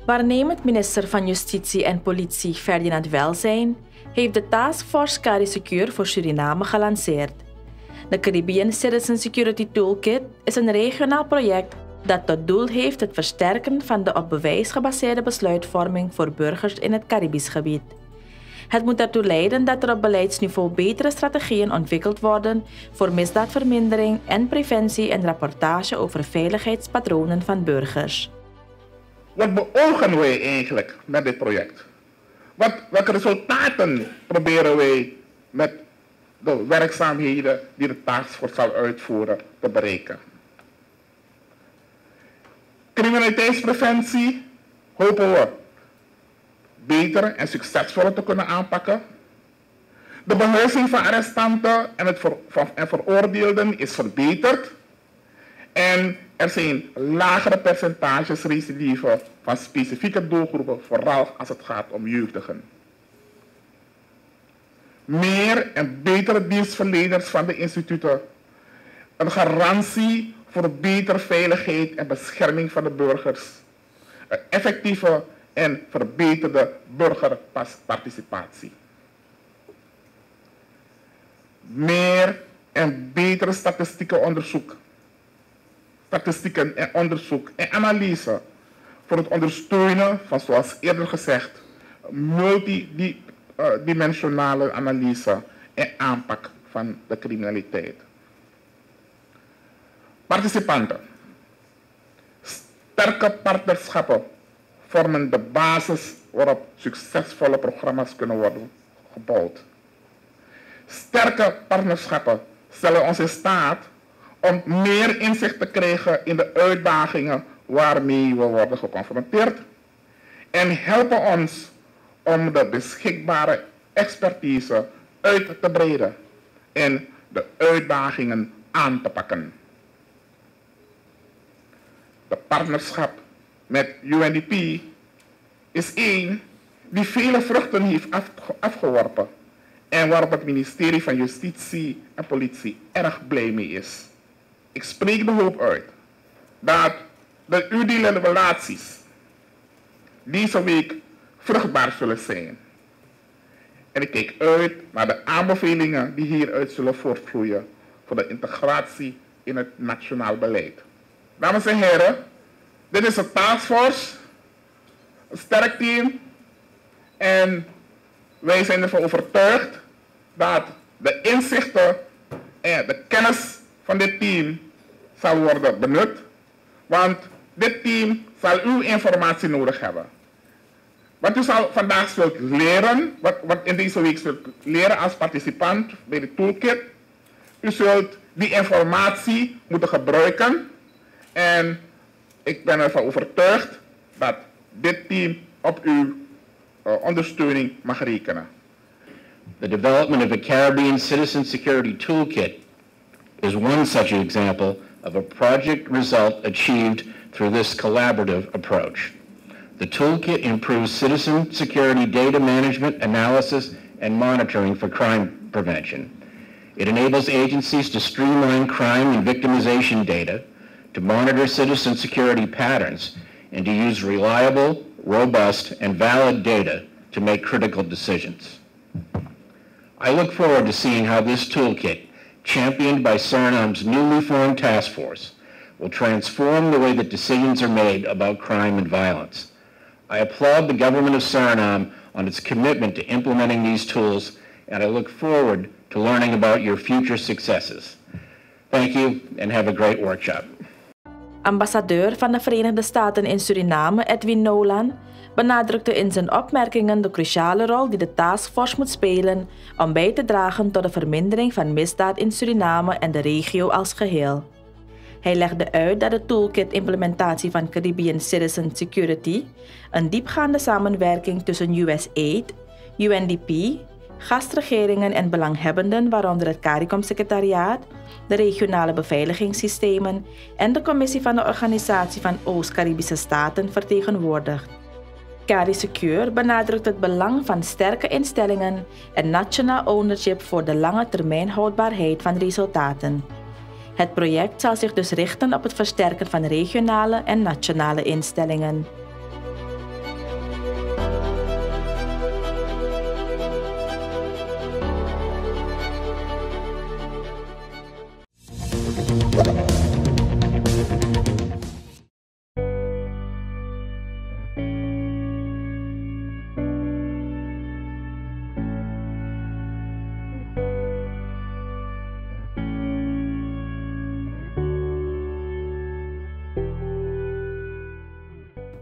Waarnemend minister van Justitie en Politie Ferdinand Welsijn heeft de Taskforce CariSecure voor Suriname gelanceerd. De Caribbean Citizen Security Toolkit is een regionaal project dat tot doel heeft het versterken van de op bewijs gebaseerde besluitvorming voor burgers in het Caribisch gebied. Het moet ertoe leiden dat er op beleidsniveau betere strategieën ontwikkeld worden voor misdaadvermindering en preventie en rapportage over veiligheidspatronen van burgers. Wat beogen wij eigenlijk met dit project? Welke resultaten proberen wij met de werkzaamheden die de Taskforce zal uitvoeren te bereiken? Criminaliteitspreventie hopen we beter en succesvoller te kunnen aanpakken. De behuizing van arrestanten en veroordeelden is verbeterd. En er zijn lagere percentages recidive van specifieke doelgroepen, vooral als het gaat om jeugdigen. Meer en betere dienstverleners van de instituten. Een garantie voor betere veiligheid en bescherming van de burgers. Een effectieve en verbeterde burgerparticipatie. Meer en betere statistieken en onderzoek en analyse voor het ondersteunen van, zoals eerder gezegd, multidimensionale analyse en aanpak van de criminaliteit. Participanten. Sterke partnerschappen vormen de basis waarop succesvolle programma's kunnen worden gebouwd. Sterke partnerschappen stellen ons in staat om meer inzicht te krijgen in de uitdagingen waarmee we worden geconfronteerd en helpen ons om de beschikbare expertise uit te breiden en de uitdagingen aan te pakken. De partnerschap met UNDP is één die vele vruchten heeft afgeworpen en waarop het ministerie van Justitie en Politie erg blij mee is. Ik spreek de hoop uit dat de UDI relaties deze week vruchtbaar zullen zijn. En ik kijk uit naar de aanbevelingen die hieruit zullen voortvloeien voor de integratie in het nationaal beleid. Dames en heren, dit is een taskforce, een sterk team en wij zijn ervan overtuigd dat de inzichten en de kennis van dit team zal worden benut, want dit team zal uw informatie nodig hebben. Wat u vandaag zult leren, wat in deze week zult leren als participant bij de toolkit, u zult die informatie moeten gebruiken en ik ben ervan overtuigd dat dit team op uw ondersteuning mag rekenen. The development of a Caribbean Citizen Security Toolkit is one such example of a project result achieved through this collaborative approach. The toolkit improves citizen security data management, analysis, and monitoring for crime prevention. It enables agencies to streamline crime and victimization data, to monitor citizen security patterns, and to use reliable, robust, and valid data to make critical decisions. I look forward to seeing how this toolkit, championed by Suriname's newly formed task force, will transform the way that decisions are made about crime and violence. I applaud the government of Suriname on its commitment to implementing these tools, and I look forward to learning about your future successes. Thank you, and have a great workshop. Ambassadeur van de Verenigde Staten in Suriname, Edwin Nolan, benadrukte in zijn opmerkingen de cruciale rol die de taskforce moet spelen om bij te dragen tot de vermindering van misdaad in Suriname en de regio als geheel. Hij legde uit dat de toolkit-implementatie van Caribbean Citizen Security een diepgaande samenwerking tussen USAID, UNDP, gastregeringen en belanghebbenden, waaronder het CARICOM-secretariaat, de regionale beveiligingssystemen en de commissie van de Organisatie van Oost-Caribische Staten vertegenwoordigt. CariSecure benadrukt het belang van sterke instellingen en nationaal ownership voor de lange termijn houdbaarheid van resultaten. Het project zal zich dus richten op het versterken van regionale en nationale instellingen.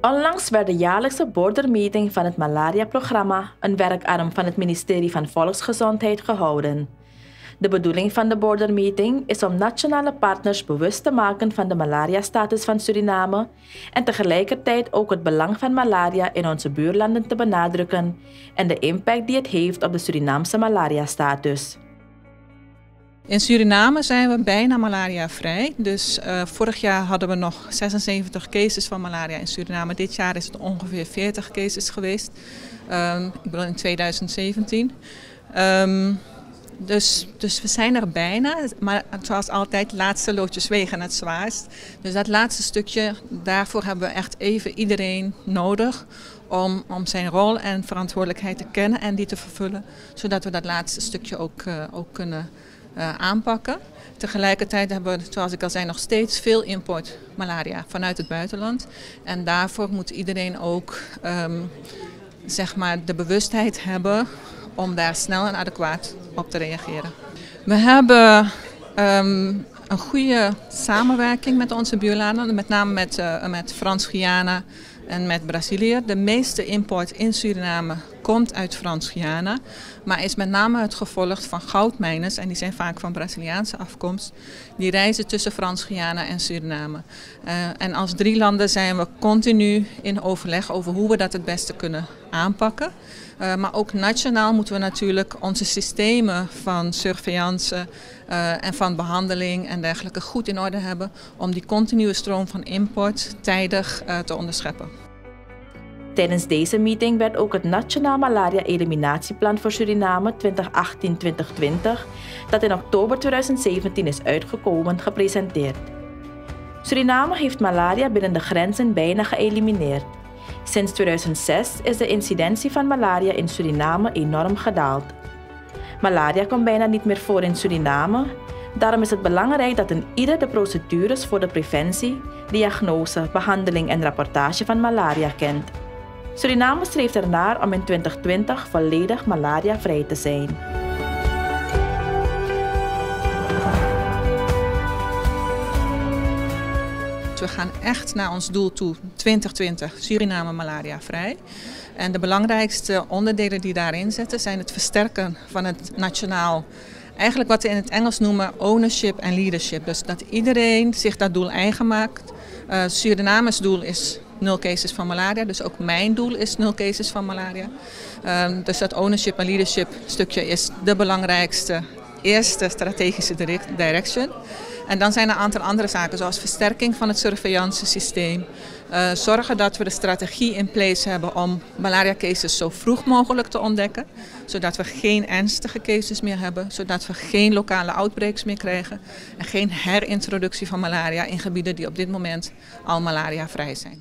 Onlangs werd de jaarlijkse bordermeeting van het malaria-programma, een werkarm van het ministerie van Volksgezondheid, gehouden. De bedoeling van de bordermeeting is om nationale partners bewust te maken van de malaria-status van Suriname en tegelijkertijd ook het belang van malaria in onze buurlanden te benadrukken en de impact die het heeft op de Surinaamse malaria-status. In Suriname zijn we bijna malariavrij. Dus vorig jaar hadden we nog 76 cases van malaria in Suriname. Dit jaar is het ongeveer 40 cases geweest. Ik bedoel in 2017. Dus we zijn er bijna, maar zoals altijd, laatste loodjes wegen het zwaarst. Dus dat laatste stukje, daarvoor hebben we echt even iedereen nodig om zijn rol en verantwoordelijkheid te kennen en die te vervullen. Zodat we dat laatste stukje ook kunnen aanpakken. Tegelijkertijd hebben we, zoals ik al zei, nog steeds veel import malaria vanuit het buitenland. En daarvoor moet iedereen ook zeg maar de bewustheid hebben om daar snel en adequaat op te reageren. We hebben een goede samenwerking met onze buurlanden, met name met Frans-Guyana en met Brazilië. De meeste import in Suriname komt uit Frans-Guyana, maar is met name het gevolg van goudmijners, en die zijn vaak van Braziliaanse afkomst, die reizen tussen Frans-Guyana en Suriname. En als 3 landen zijn we continu in overleg over hoe we dat het beste kunnen aanpakken. Maar ook nationaal moeten we natuurlijk onze systemen van surveillance en van behandeling en dergelijke goed in orde hebben om die continue stroom van import tijdig te onderscheppen. Tijdens deze meeting werd ook het Nationaal Malaria-eliminatieplan voor Suriname 2018-2020, dat in oktober 2017 is uitgekomen, gepresenteerd. Suriname heeft malaria binnen de grenzen bijna geëlimineerd. Sinds 2006 is de incidentie van malaria in Suriname enorm gedaald. Malaria komt bijna niet meer voor in Suriname. Daarom is het belangrijk dat ieder de procedures voor de preventie, diagnose, behandeling en rapportage van malaria kent. Suriname streeft ernaar om in 2020 volledig malariavrij te zijn. We gaan echt naar ons doel toe, 2020, Suriname malariavrij. En de belangrijkste onderdelen die daarin zitten zijn het versterken van het nationaal, eigenlijk wat we in het Engels noemen ownership en leadership. Dus dat iedereen zich dat doel eigen maakt. Suriname's doel is 0 cases van malaria, dus ook mijn doel is 0 cases van malaria. Dus dat ownership en leadership stukje is de belangrijkste eerste strategische direction. En dan zijn er een aantal andere zaken, zoals versterking van het surveillance systeem. Zorgen dat we de strategie in place hebben om malaria cases zo vroeg mogelijk te ontdekken. Zodat we geen ernstige cases meer hebben, zodat we geen lokale outbreaks meer krijgen. En geen herintroductie van malaria in gebieden die op dit moment al malariavrij zijn.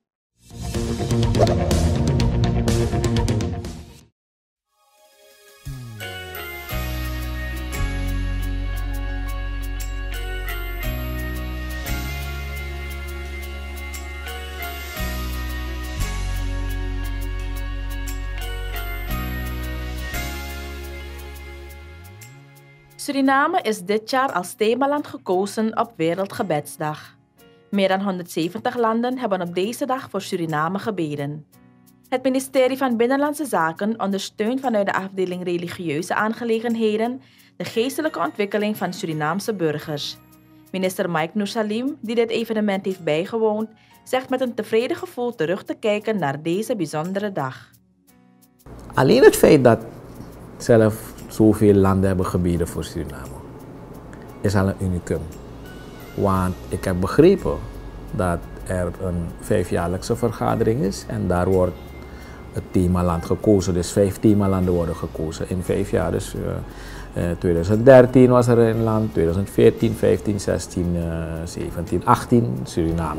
Suriname is dit jaar als themaland gekozen op Wereldgebedsdag. Meer dan 170 landen hebben op deze dag voor Suriname gebeden. Het ministerie van Binnenlandse Zaken ondersteunt vanuit de afdeling religieuze aangelegenheden de geestelijke ontwikkeling van Surinaamse burgers. Minister Mike Noor Salim, die dit evenement heeft bijgewoond, zegt met een tevreden gevoel terug te kijken naar deze bijzondere dag. Alleen het feit dat zelf zoveel landen hebben gebeden voor Suriname is al een unicum. Want ik heb begrepen dat er een 5-jaarlijkse vergadering is en daar wordt het themaland gekozen. Dus 5 themalanden worden gekozen in 5 jaar. Dus 2013 was er een land, 2014, 15, 16, 17, 18 Suriname.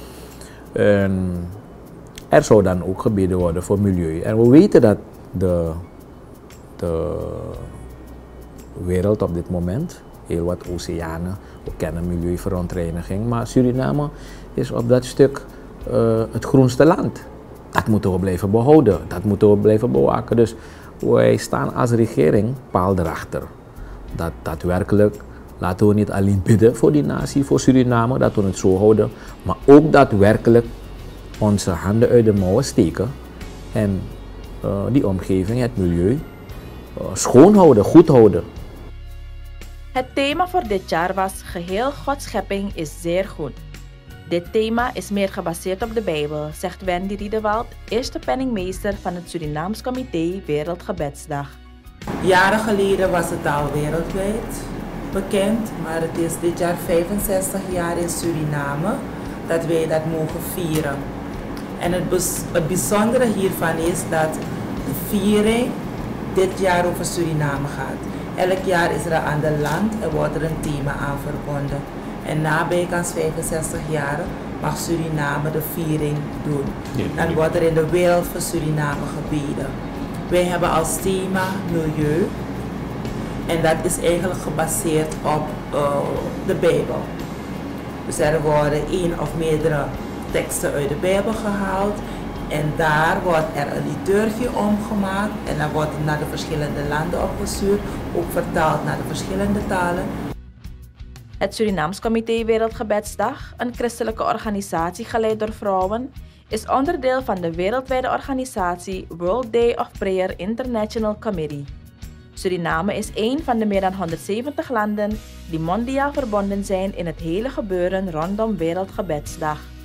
Er zou dan ook gebeden worden voor milieu. En we weten dat de wereld op dit moment, heel wat oceanen, we kennen milieuverontreiniging, maar Suriname is op dat stuk het groenste land. Dat moeten we blijven behouden, dat moeten we blijven bewaken. Dus wij staan als regering paal erachter. Dat daadwerkelijk, laten we niet alleen bidden voor die natie, voor Suriname, dat we het zo houden, maar ook daadwerkelijk onze handen uit de mouwen steken en die omgeving, het milieu, schoon houden, goed houden. Het thema voor dit jaar was Geheel Gods schepping is zeer goed. Dit thema is meer gebaseerd op de Bijbel, zegt Wendy Riedewald, eerste penningmeester van het Surinaams Comité Wereldgebedsdag. Jaren geleden was het al wereldwijd bekend, maar het is dit jaar 65 jaar in Suriname dat wij dat mogen vieren. En het bijzondere hiervan is dat de viering dit jaar over Suriname gaat. Elk jaar is er een ander land en wordt er een thema aan verbonden. En na bijkans 65 jaar mag Suriname de viering doen. Dan wordt er in de wereld voor Suriname gebeden. Wij hebben als thema milieu en dat is eigenlijk gebaseerd op de Bijbel. Dus er worden één of meerdere teksten uit de Bijbel gehaald en daar wordt er een liturgie omgemaakt en dan wordt het naar de verschillende landen opgestuurd, ook vertaald naar de verschillende talen. Het Surinaams Comité Wereldgebedsdag, een christelijke organisatie geleid door vrouwen, is onderdeel van de wereldwijde organisatie World Day of Prayer International Committee. Suriname is één van de meer dan 170 landen die mondiaal verbonden zijn in het hele gebeuren rondom Wereldgebedsdag.